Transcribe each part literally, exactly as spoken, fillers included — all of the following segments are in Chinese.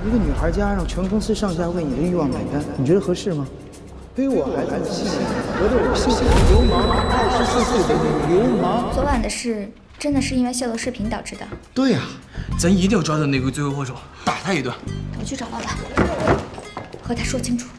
一个女孩家让全公司上下为你的欲望买单，你觉得合适吗？背我孩子的性命，合着我姓流氓，二十四岁的流氓。 昨晚的事真的是因为泄露视频导致的。 对呀、啊，咱一定要抓到那个罪魁祸首，打他一顿。 我去找老板，和他说清楚。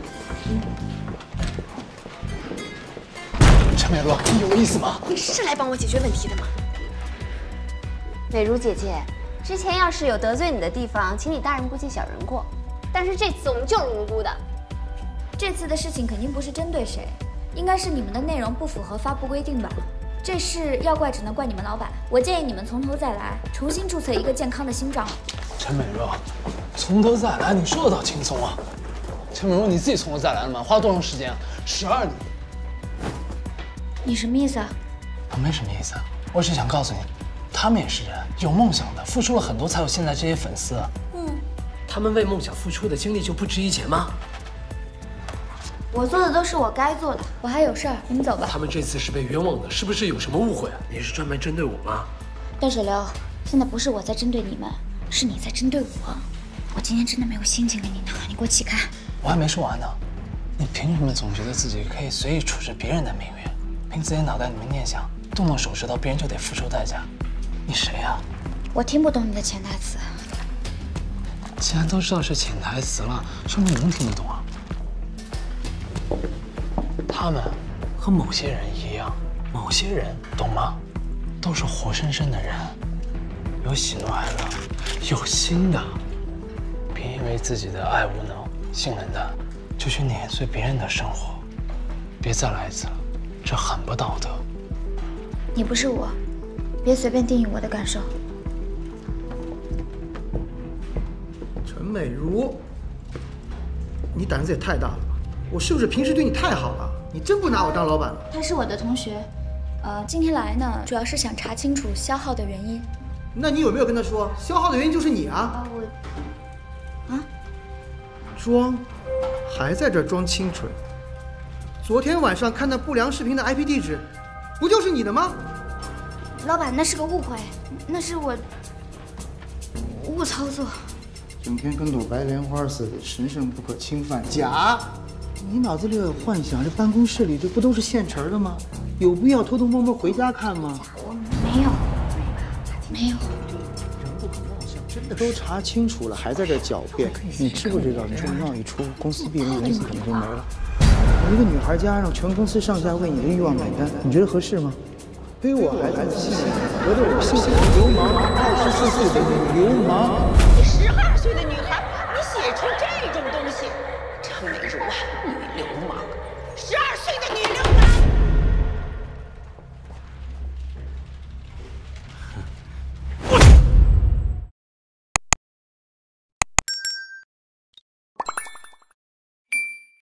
陈美若，你有意思吗？ 你是来帮我解决问题的吗？ 美如姐姐，之前要是有得罪你的地方，请你大人不计小人过。但是这次我们就是无辜的。 这次的事情肯定不是针对谁，应该是你们的内容不符合发布规定吧？这事要怪只能怪你们老板。我建议你们从头再来，重新注册一个健康的新账。 陈美若，从头再来，你说的倒轻松啊。陈美若，你自己从头再来了吗？花了多长时间啊？十二年。 你什么意思啊？ 我没什么意思，我只想告诉你。他们也是人，有梦想的，付出了很多才有现在这些粉丝。 嗯，他们为梦想付出的精力就不值一钱吗？ 我做的都是我该做的，我还有事儿，你们走吧。 他们这次是被冤枉的，是不是有什么误会啊？你是专门针对我吗？ 段水流，现在不是我在针对你们，是你在针对我。我今天真的没有心情跟你闹，你给我起开。 我还没说完呢，你凭什么总觉得自己可以随意处置别人的命运，凭自己脑袋里面念想，动动手指头，别人就得付出代价？你谁呀、啊？ 我听不懂你的潜台词。 既然都知道是潜台词了，说明能听得懂啊。他们和某些人一样，某些人懂吗？都是活生生的人，有喜怒哀乐，有心的。别因为自己的爱无能、性冷淡，就去碾碎别人的生活。别再来一次了，这很不道德。 你不是我。别随便定义我的感受。 陈美如，你胆子也太大了吧！我是不是平时对你太好了？你真不拿我当老板了？ 他是我的同学，呃，今天来呢，主要是想查清楚消耗的原因。 那你有没有跟他说，消耗的原因就是你啊？ 啊，我，啊， 装，还在这装清纯。昨天晚上看那不良视频的 I P 地址，不就是你的吗？ 老板，那是个误会，那是我误操作。 整天跟朵白莲花似的，神圣不可侵犯。假！你脑子里有幻想，这办公室里这不都是现成的吗？有必要偷偷摸摸回家看吗？ 我没有，没有。 人不可貌相，真的都查清楚了，还在这狡辩。你知不知道，你这么闹一出，公司闭门，公司可能就没了。一个女孩家让全公司上下为你的欲望买单，你觉得合适吗？背我孩子的性命，合着我姓流氓，二十四岁的流氓。